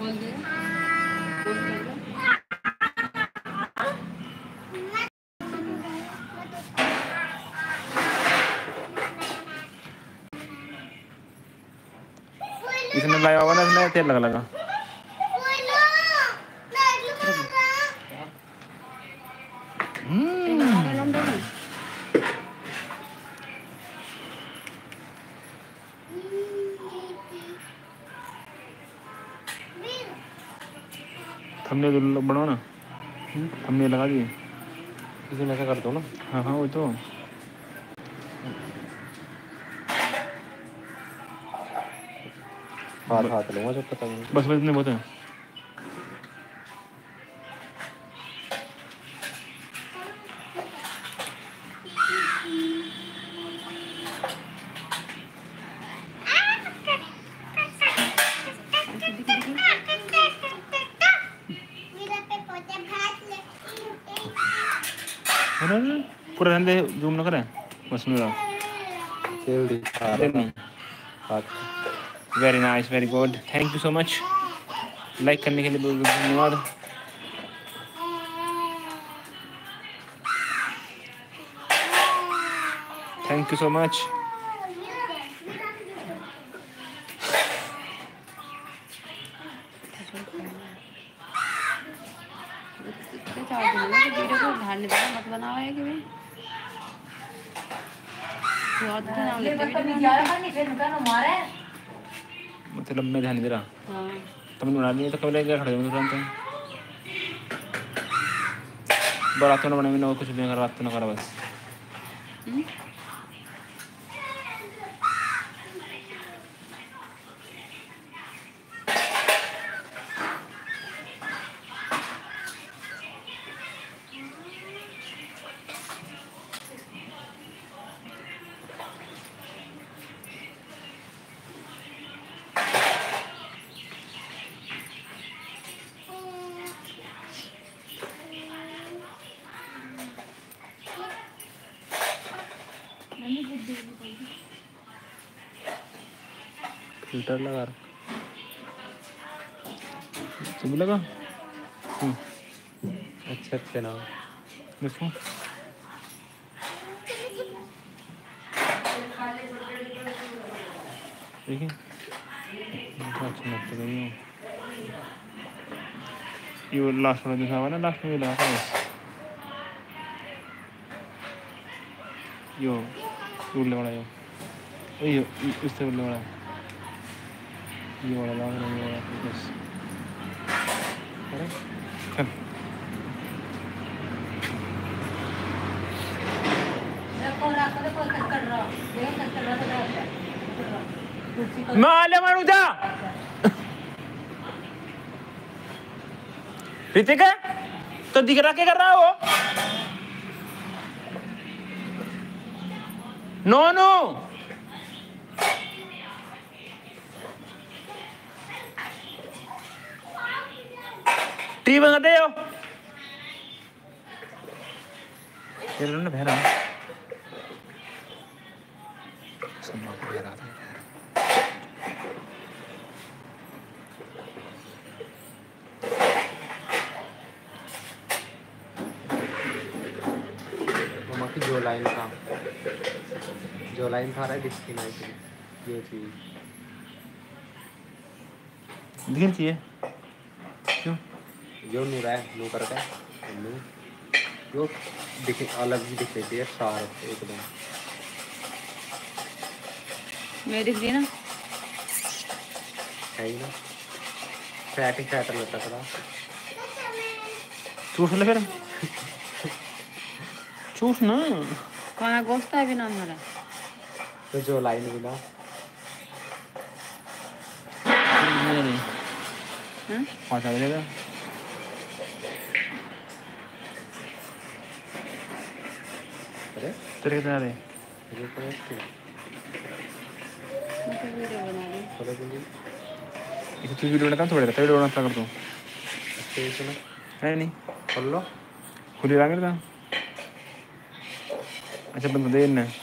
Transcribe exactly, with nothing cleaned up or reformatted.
इसने लाया होगा ना, इसने तेल लगा लगा थंबनेल बनाओ ना, थंबनेल लगा दिए, इसी में ऐसा कर दो ना। हाँ हाँ वो तो हाथ हाथ लूँगा जब पता नहीं। बस बस इतने बहुत है। पूरा रहने जूम ना करें बस मेरा तेल दिखा रहा हाथ। Very nice, very good, thank you so much. Like करने के लिए बहुत बहुत धन्यवाद। Thank you so much. मत बनाओ है कि मतलब मैं ध्यान दे रहा तुम बना दिए तो कब लेके खड़े हो तुरंत बारात ना बने में ना कुछ भी कर बात ना करा बस। फिल्टर लगा सब लगा अच्छे अच्छे ना देखो देखिए अच्छा लगता है ये लास्ट वाला दिखा हुआ ना, लास्ट में लगा था यो उड़ने वाला यो यो इससे उड़ने वाला ये वाला लगा रहा है बस। चल माले मनुजा ऋतिक तो दिख रहा क्या कर रहा है वो? नो नो टी बना दे हो तेरे ने बहरा सुनो बहरा था मम्मा की जो लाइन था जो लाइन था रहा है दिखती नहीं थी ये चीज दिखनी चाहिए क्यों जो नूर है नू करके नू जो दिख अलग ही दिख रही है शार्प एकदम मैं दिख रही ना है ही ना फैट ही फैट लगता था चूस ले फिर चूस ना खाना गोश्त है भी ना मेरा तो जो लाइन भी ना हम्म पाँच आ जाएगा अरे तेरे कितने आ रहे ये तो है वीडियो बना रही चलो जल्दी इसे तू वीडियो बनाता थोड़े रहता वीडियो बनाता कर तू अच्छे से ना है नहीं खोल लो खुली रहा करता अच्छा बंद दे ना